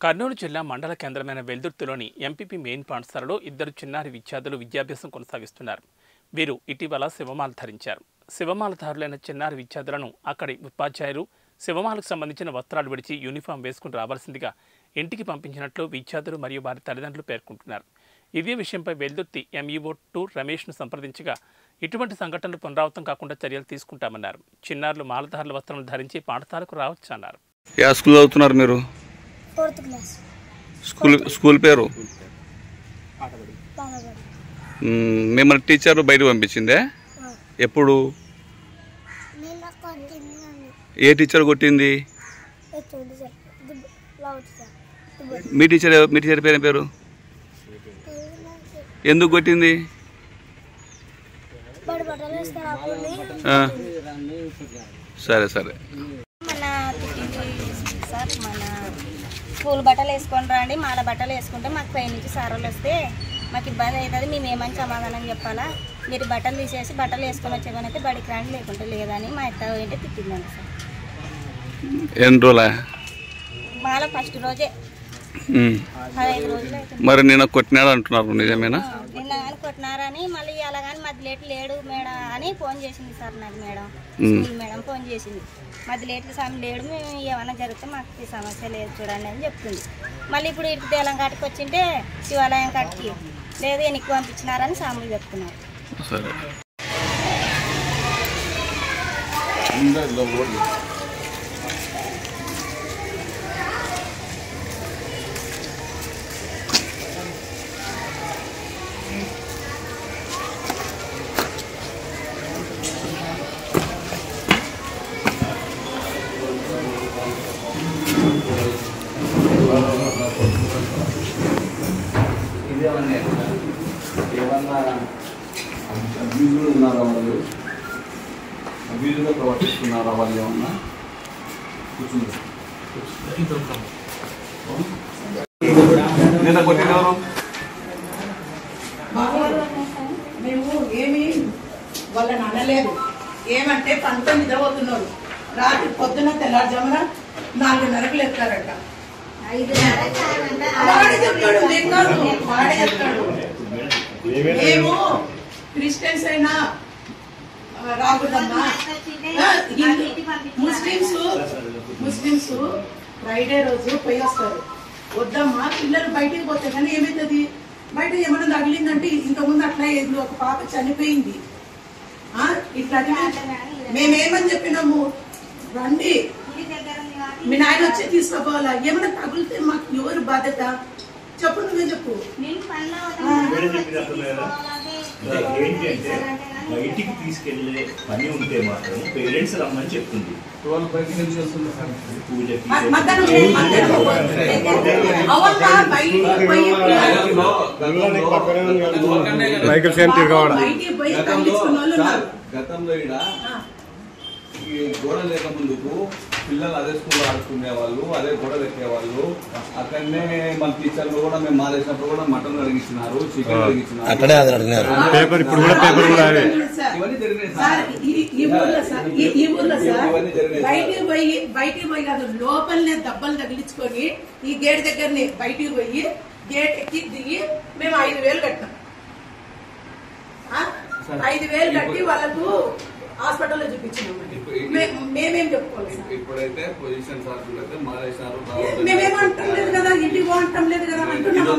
కర్నూలు జిల్లా మండల కేంద్రమైన వెల్దుర్తిలోని ఎంపీపీ మెయిన్ పాఠశాలలో ఇద్దరు చిన్నారి విద్యార్థులు విద్యాభ్యాసం కొనసాగిస్తున్నారు. వీరు ఇటీవల శివమాల ధరించారు. శివమాలధారులైన చిన్నారి విద్యార్థులను అక్కడి ఉపాధ్యాయులు శివమాలకు సంబంధించిన వస్త్రాలు విడిచి యూనిఫామ్ వేసుకుని రావాల్సిందిగా ఇంటికి పంపించినట్లు విద్యార్థులు మరియు వారి తల్లిదండ్రులు పేర్కొంటున్నారు. ఇదే విషయంపై వెల్దుర్తి ఎంఈఓ 2 రమేష్ను సంప్రదించగా ఇటువంటి సంఘటనలు పునరావృతం కాకుండా చర్యలు తీసుకుంటామన్నారు. చిన్నారులు మాలధారుల వస్త్రాలను ధరించి పాఠశాలకు రావచ్చన్నారు. స్కూల్ చదువుతున్నారు మీరు? 4th class. స్కూల్ పేరు? మిమ్మల్ని టీచర్ బయటకు పంపించిందే? ఎప్పుడు? ఏ టీచర్ కొట్టింది? మీ టీచర్ పేరు? ఎందుకు కొట్టింది? సరే సరే. స్కూల్ బట్టలు వేసుకొని రండి, మాల బట్టలు వేసుకుంటే మాకు పై నుంచి సారోలు వస్తే మాకు ఇబ్బంది అవుతుంది, మేము ఏమని సమాధానం చెప్పాలా? మీరు బట్టలు తీసేసి బట్టలు వేసుకొని వచ్చేమనైతే బడికి రండి, లేకుంటే లేదని మా అత్త ఏంటి తిట్టిందండి సార్. ఎన్ని రోజులా? మాల ఫస్ట్ రోజే 15 రోజులు అవుతుంది. మరి నిన్న కొట్టినాడు అంటున్నారు, నిజమేనా? నిన్న కానీ కొట్టినారని మళ్ళీ అలా కానీ మధ్య లేడు మేడం అని ఫోన్ చేసింది సార్ నాకు. మేడం స్కూల్ మేడం ఫోన్ చేసింది, మధ్య లేటు లేడు, మేము ఏమైనా జరిగితే మాకు ఈ సమస్య లేదు చూడండి అని చెప్తుంది. మళ్ళీ ఇప్పుడు ఇటు దేలం కాటికి వచ్చింటే శివాలయం కాటికి లేదు వెనక్కి పంపించినారని సాములు చెప్తున్నారు. ఏమన్నా అభ్యూజులు ఉన్నారా? వాళ్ళు అభ్యూజుగా ప్రవర్తిస్తున్నారా? వాళ్ళు ఏమన్నా నిన్న కొట్టినవారు మేము ఏమి వాళ్ళని అనలేదు. ఏమంటే 19 నిద్రపోతున్నారు. రాత్రి పొద్దున తెల్లారుజామున 4:30కు లేస్తారట. వాడే చెప్తాడు మేము క్రిస్టియన్స్ అయినా రాకూడదమ్మా. ముస్లిమ్స్ ఫ్రైడే రోజు పోయి వస్తారు. వద్దమ్మా, పిల్లలు బయటికి పోతే కానీ ఏమవుతుంది? బయట ఏమైనా తగిలిందంటే ఇంతకుముందు అట్లా ఏదో ఒక పాప చనిపోయింది. ఇట్లా మేమేమని చెప్పినాము, రండి మీ నాయన వచ్చి తీసుకోపోవాలా? ఏమైనా తగిలితే మాకు ఎవరు బాధ్యత? చెప్పు, నువ్వే చెప్పు. బయటికి తీసుకెళ్లే పని ఉంటే మాత్రం పేరెంట్స్ రమ్మని చెప్తుంది. గతంలో గోడలు లేక ముందుకు పిల్లలు అదే స్కూల్లో ఆడుకునే వాళ్ళు, అదే గోడలు ఎక్కేవాళ్ళు. అక్కడనే మన టీచర్లు కూడా మేము మానేసినప్పుడు కూడా మటన్ అడిగిస్తున్నారు, చికెన్ అడిగిస్తున్నారు. బయటికి పోయి కాదు, లోపలనే దెబ్బలు తగిలించుకొని ఈ గేట్ దగ్గరనే బయటికి పోయి గేట్ ఎక్కి దిగి మేము 5,000 కట్టాం. 5,000 కట్టి వాళ్ళకు హాస్పిటల్లో చూపించినాం. మేమేం చెప్పుకోవాలి? ఇప్పుడైతే పొజిషన్ సార్లు మానేసినారు. మేమేమంటాం లేదు కదా, ఇంటికి పోవటం లేదు కదా అంటున్నాం.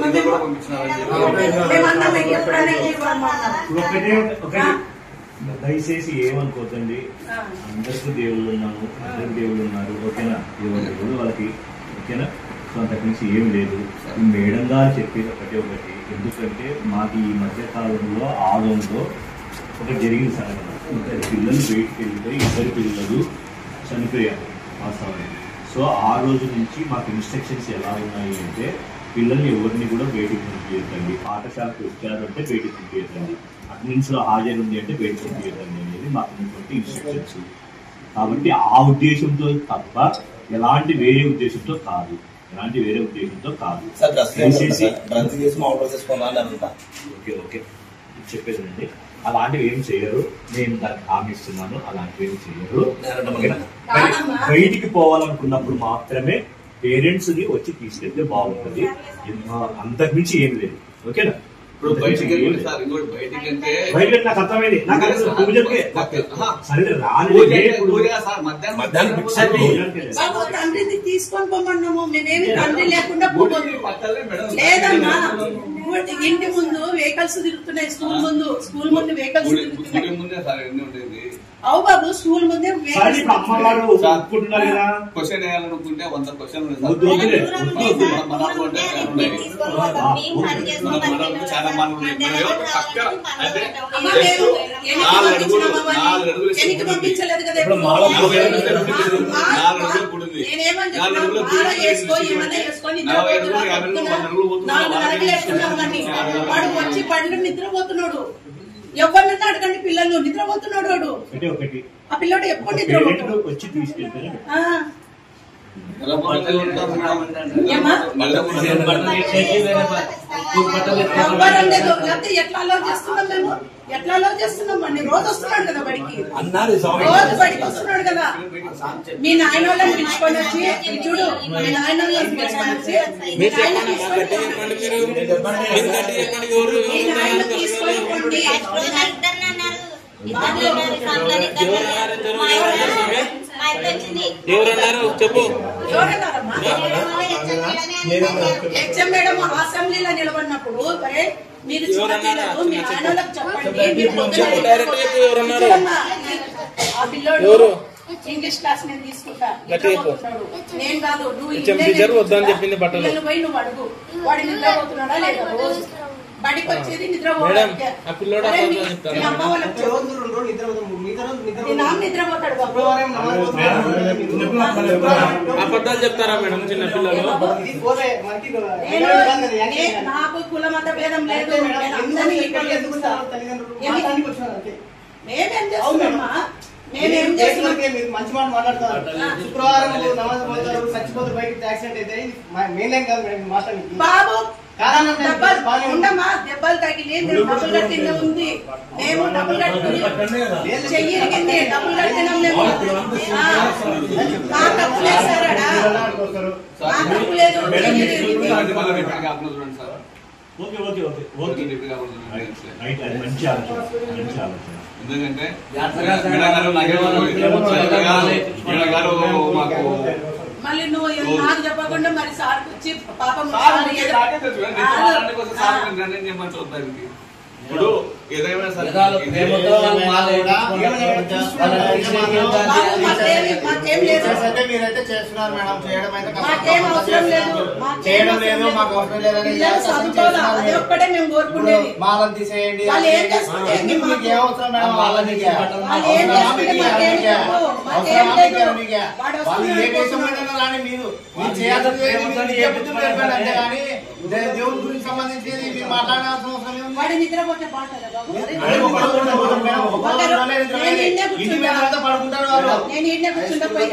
దయచేసి ఏమనుకోకండి, అందరికీ దేవుళ్ళు ఉన్నాము, అందరికి దేవుళ్ళు ఉన్నారు. ఓకేనా? దేవుడు వాళ్ళకి ఓకేనా? సో అంతకు నుంచి ఏం లేదు. మేడం గారు చెప్పేది ఒకటి, ఎందుకంటే మాకు ఈ మధ్య కాలంలో ఆగంలో ఒకటి జరిగింది సంఘటన. పిల్లలు బయటికి వెళ్ళిపోయి 2 పిల్లలు చనిపోయారు వాస్తవానికి. సో ఆ రోజు నుంచి మాకు ఇన్స్ట్రక్షన్స్ ఎలా ఉన్నాయి అంటే, పిల్లల్ని ఎవరిని కూడా బయటికి పంపించండి, పాఠశాలకు వచ్చారు అంటే బయటికి పంపించండి, అటెండెన్స్ లో హాజరు ఉంది అంటే బయటికి పంపించండి అనేది మాకు ఉన్నటువంటి ఇన్స్ట్రక్షన్స్. కాబట్టి ఆ ఉద్దేశంతో తప్ప ఎలాంటి వేరే ఉద్దేశంతో కాదు. ఓకే చెప్పేదండి, అలాంటివి ఏం చేయరు. నేను దానికి హామీ ఇస్తున్నాను, అలాంటివి ఏం చేయరు. బయటికి పోవాలనుకున్నప్పుడు మాత్రమే పేరెంట్స్ ని వచ్చి తీసుకెళ్తే బాగుంటుంది. అంతకుమించి ఏం లేదు. ఓకేనా? ఇప్పుడు బయటికి సార్ ఇంకోటి బయటికి అంటే బయట నాకు అర్థమైంది. నాకు సరే బాబు తండ్రిని తీసుకొని పోమన్నాము. మేమేమి తండ్రి లేకుండా లేదమ్మా. ఇంటి ముందు వెహికల్స్ తిరుగుతున్నాయి. స్కూల్ ముందు వెహికల్స్ తిరుగుతున్నాయి. అవు బాబు స్కూల్ ముందే అమ్మగారు క్వశ్చన్ వేయాలనుకుంటే 100 క్వశ్చన్ చాలా పంపించలేదు కదా. వాడు వచ్చి పండ్లు నిద్రపోతున్నాడు. ఎవరినన్నా అడగండి, పిల్లలు నిద్రపోతున్నాడు వాడు. ఆ పిల్లడు ఎప్పుడు నిద్రపోతున్నాడు. వచ్చి తీసుకెళ్తే లేకపోతే ఎట్లా అలౌ చేస్తున్నాం మేము? ఎట్లా అలౌ చేస్తున్నాం అండి? రోజు వస్తున్నాడు కదా బడికి, రోజు బడికి వస్తున్నాడు కదా. మీ నాయన వాళ్ళని పిలుచుకొని వచ్చి చూడు, మీ నాయన వాళ్ళని పిలుచుకొని వచ్చి మీ నాయన తీసుకొని పోండి. చెప్పు. హెచ్ఎం మేడం అసెంబ్లీలో నిలబడినప్పుడు మీరు చిన్నపిల్లలు మీ నాయనలకు చెప్పండి. ఆ పిల్లోడు ఇంగ్లీష్ క్లాస్ నేను తీసుకుంటా, నేను కాదు. నువ్వు చెప్పింది బట్టలు పోయి నువ్వు అడుగు, వాడు నిద్రపోతున్నాడా లేదా? రోజు బడికి వచ్చేది నిద్రపోతాడు. నిద్రపోతాడు. అబద్ధాలు చెప్తారా మేడం చిన్నపిల్లలు? నాకు కుల మత భేదం లేదు. మేమేం చేస్తున్నామా? మేమేం చేస్తున్నాం? మంచి మాట మాట్లాడతారు. శుక్రవారం నమాజ్ పోతారు, చచ్చిపోతారు, బయటకి యాక్సిడెంట్ అయితే మెయిన్ కాదు మేడం మాట్లాడి. బాబు ఉండమ్మా, దెబ్బలు తగిలి డబ్బులు కట్టింది ఉంది. మేము డబ్బులు కట్టుకుని చెయ్యిరిగింది, డబ్బులు కట్టినాం మేము. మా తప్పు లేదు సార్, మా తప్పు లేదు. ఎందుకంటే మళ్ళీ నువ్వు నాకు చెప్పకుండా మరి సార్ వచ్చి పాపం ఇప్పుడు ఏదైనా సరే మీరైతే చేస్తున్నారు మేడం. మాకేం అవసరం లేదు, చేయడం లేదు, మాకు అవసరం లేదని అది ఒక్కటే మేము కోరుకునేది. మాలను తీసేయండి. వాళ్ళు ఏం చేసుకుంటే మీకు ఏం అవసరం మేడం? వాళ్ళని వాళ్ళు ఏం చేసుకుంటే మాకేం చెప్పు, మాకేం లేదు. వాళ్ళు ఏ దేశమైనా రాని మీరు చేయాల్సింది అంతే కానీ దేవుడి గురించి సంబంధించి మీరు మాట్లాడాల్సిన అవసరం లేదు. వాడి నిద్రపోతే బాగుంటుందా బాబు? ఇంటి మీద పడుకుంటారు వాళ్ళు. నేను ఇంట్లో కూర్చుంటే పోయి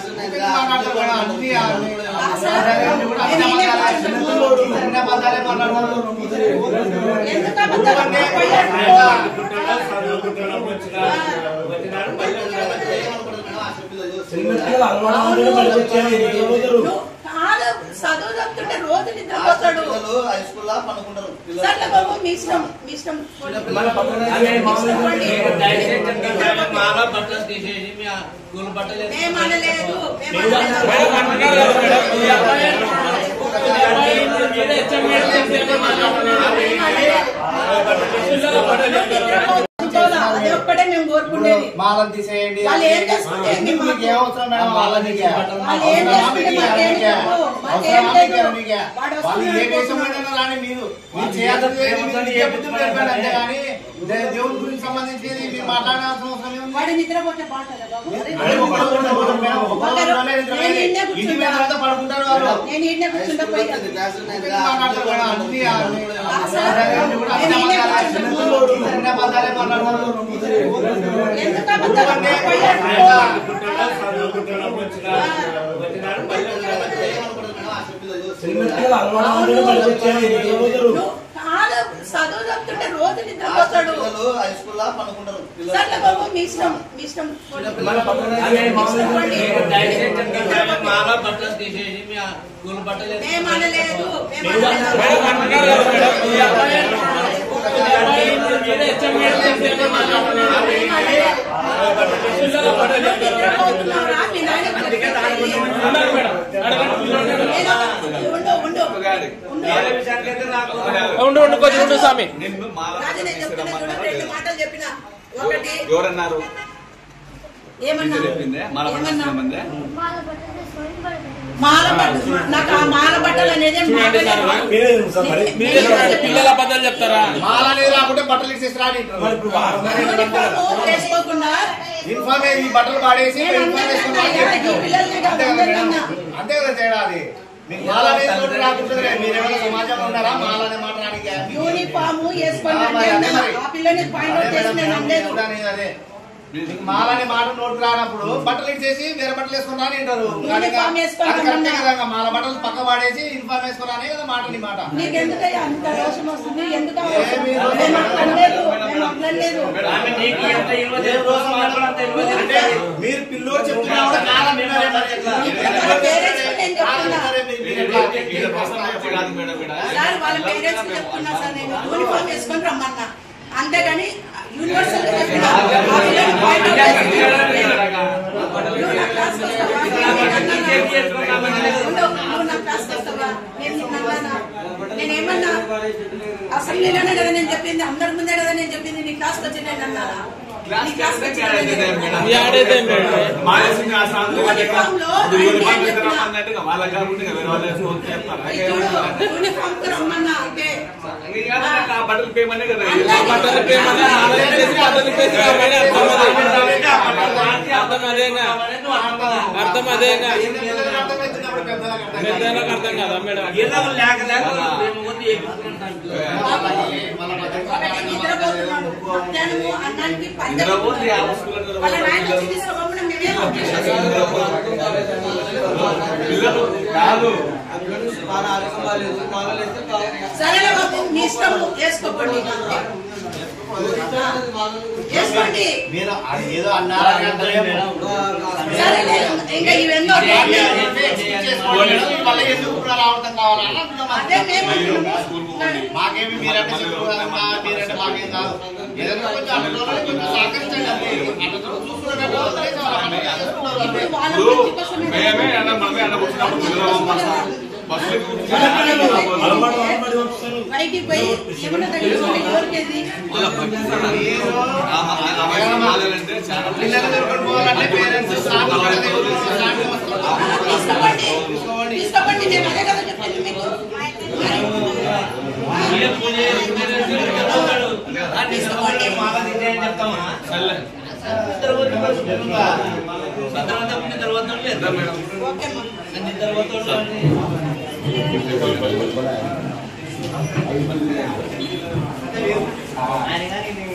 చదువు చెప్తుంటే రోజు నిద్రపోతాడు. సర్లే బాబు, మీ ఇష్టం, మీ ఇష్టం. మేమనలేదు, అది ఒక్కటే మేము కోరుకునేది. మాలను తీసేయండి. వాళ్ళు ఏం చేసుకుంటే మీకు ఏం అవసరం మేడం? వాళ్ళని వాళ్ళు ఏం చేసుకుంటే మాకేం చెప్పు, మాకేం లేదు. వాళ్ళు ఏ దేశమైనా రాని మీరు చేయాల్సింది అంతే కానీ దేవుడి గురించి సంబంధించి మీరు మాట్లాడాల్సిన అవసరం లేదు. వాడి నిద్రపోతే బాగుంటుందా బాబు? ఇంటి మీద పడుకుంటారు వాళ్ళు. నేను ఇంట్లో కూర్చుంటే పోయి చదువు చెప్తుంటే రోజు నిద్రపోతాడు. సర్లే బాబు, మీ ఇష్టం, మీ ఇష్టం. మేమనలేదు ఉండు స్వామి. మాటలు చెప్పిన ఒకటి ఎవరన్నారు? ఏమన్నా ఏమన్నా మాల బట్టలు నాకు ఆ మాల బట్టలు అనేది పిల్లల అబద్ధాలు చెప్తారా? మాల అనేది రాకుంటే బట్టలు ఇచ్చేసి రాని చేసుకోకుండా ఇన్ఫార్మ్ ఈ బట్టలు పాడేసి అంతే కదా తేడా అది. మీకు మాల అనేది నోటి రాకుంటుంది. మీరేమైనా సమాజంలో ఉన్నారా మాల అనే మాట రానికి? యూనిఫామ్ వేసుకోండి ఆ పిల్లని పాయింట్ అవుట్ చేసి నేను అనలేదు. అదే మీకు మాల అనే మాట నోటి రానప్పుడు బట్టలు ఇచ్చేసి వేరే బట్టలు వేసుకుని రాని అంటారు. మాల బట్టలు పక్క పాడేసి ఇన్ఫార్మ్ వేసుకున్నానే కదా మాట నీ మాట. నీకు ఎందుకయ్యా అంత రోషం వస్తుంది? ఎందుకు మీరు పిల్లోడు చెప్తున్నా వాళ్ళ పేరెంట్స్ చెప్తున్నా సార్ నేను యూనిఫామ్ వేసుకొని రమ్మన్నా అంతేగాని యూనివర్సల్ నేనేమన్నా అసెంబ్లీలోనే కదా నేను చెప్పింది, అందరి ముందే కదా నేను చెప్పింది. నీ క్లాస్కి వచ్చి నేను అన్నానా? యూనిఫామ్ కు రమ్మన్నా అంటే బట్టలు పేమనే కదా అర్థం అదేగా అర్థం అదేగా పెద్దలకు అర్థం కదా మేడం. నిద్రపోతున్నాడు మధ్యాహ్నము అన్నానికి వాళ్ళ నాయన వచ్చి తీసుకోకుండా మేమే సరేలే బాబు మీ ఇష్టం వేసుకోండి వేసుకోండి. మీరు ఏదో అన్నారని సరేలే ఇంకా ఇవెన్నో మళ్ళీ ఎందుకు రావటం కావాలని అదే మేము మాకేమి మీరంటే చెప్పుకోవాలన్నా మీరంటే మాకేం కాదు. ఏదైనా కొంచెం అట్లా కొంచెం సహకరించండి. అట్లా ఇప్పుడు వాళ్ళ బయటికి పోయి ఏమన్నా తగ్గించుకుంటే ఎవరికేది పిల్లలు దొరకడం పోవాలంటే పేరెంట్స్ తీసుకోండి. నేను అదే కదా చెప్పాను మీకు. ఓకే